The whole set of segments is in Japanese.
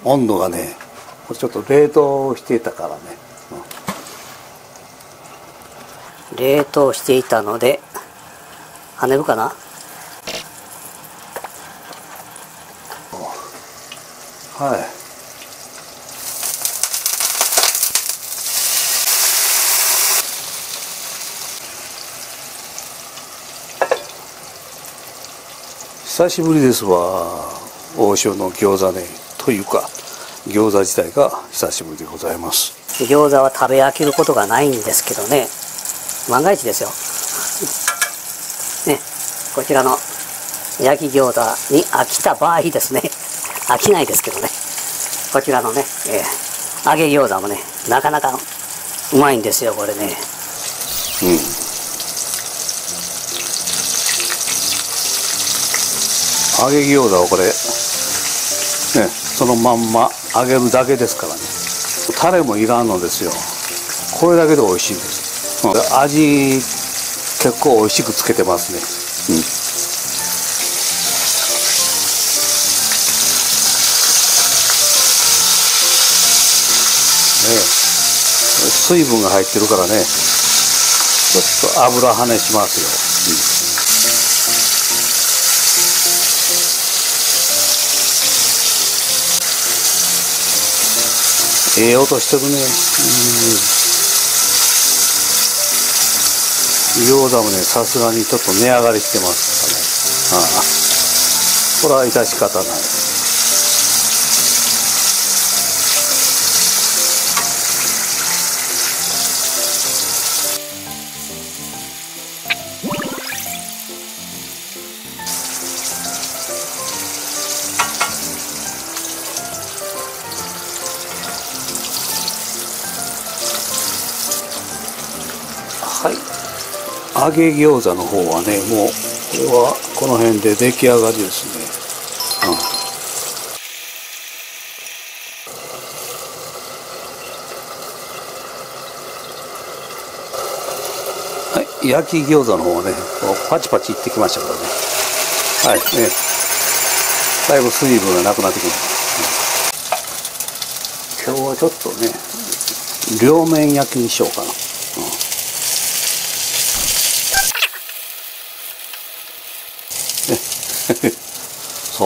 温度がねこれちょっと冷凍していたからね、 冷凍していたので跳ねるかな。 はい。久しぶりですわ、王将の餃子ね。というか餃子自体が久しぶりでございます。 餃子は食べ飽きることがないんですけどね、万が一ですよね、こちらの焼き餃子に飽きた場合ですね、飽きないですけどね、こちらのね、揚げ餃子もねなかなかうまいんですよこれね。 揚げ餃子をこれ、ね、そのまんま揚げるだけですからね。タレもいらんのですよ。これだけで美味しいんです、味結構美味しくつけてますね。水分が入ってるからね、ちょっと油跳ねしますよ。ええ音してるね。餃子もねさすがにちょっと値上がりしてますからね。これは致し方ない。はい、揚げ餃子の方はねもうこれはこの辺で出来上がりですね。はい、焼き餃子の方はねパチパチいってきましたからね。はいね、だいぶ水分がなくなってきました、今日はちょっとね両面焼きにしようかな。そう、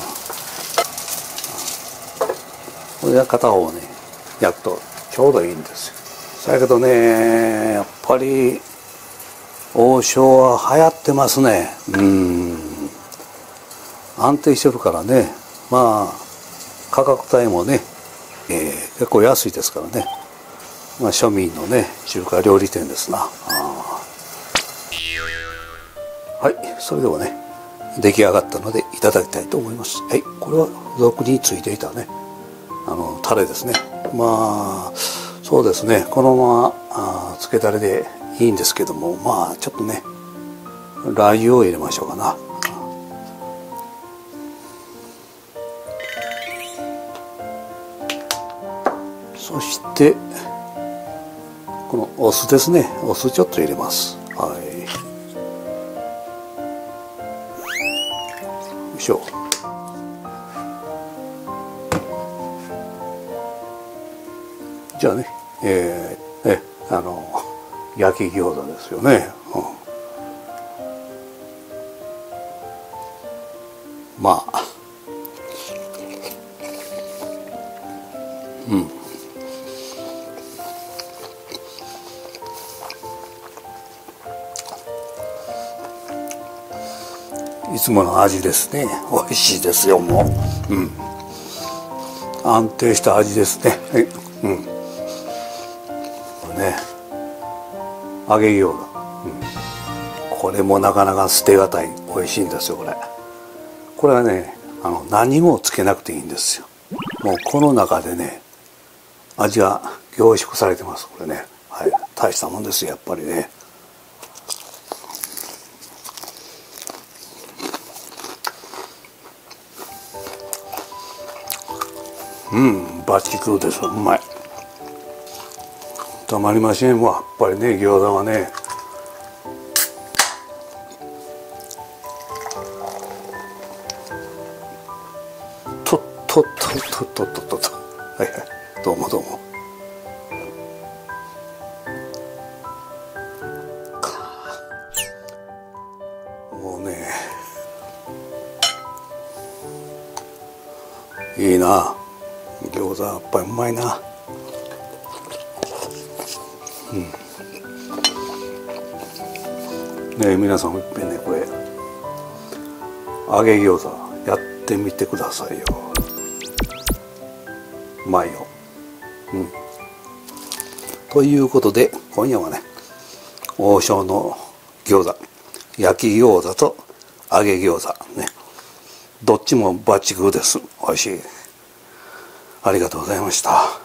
これで片方をね焼くとちょうどいいんですよ。そやけどねやっぱり王将は流行ってますね。安定してるからね、まあ価格帯もね、結構安いですからね、まあ、庶民のね中華料理店ですな。はい、それではね出来上がったのでいただきたいと思います。はい、これは付属についていたねタレですね。まあそうですね、このままつけタレでいいんですけども、まあちょっとねラー油を入れましょうかな。そしてこのお酢ですね、お酢ちょっと入れます。はい、よいしょ。じゃあね、焼き餃子ですよね。まあいつもの味ですね。美味しいですよもう。安定した味ですね。はい、ね、揚げ餃子、これもなかなか捨てがたい美味しいんですよこれ。これはね何もつけなくていいんですよ。もうこの中でね味が凝縮されてますこれね。はい、大したもんですよやっぱりね。バチクロです。うまい。たまりませんわやっぱりね餃子はね。とっとっとっとっとっとっと。はいはい。どうもどうも。もうね、いいな。餃子やっぱりうまいな。ねえ、皆さんもいっぺんね、これ揚げ餃子やってみてくださいよ。うまいよ。ということで今夜はね、王将の餃子、焼き餃子と揚げ餃子ね、どっちもバッチグーです。美味しい。ありがとうございました。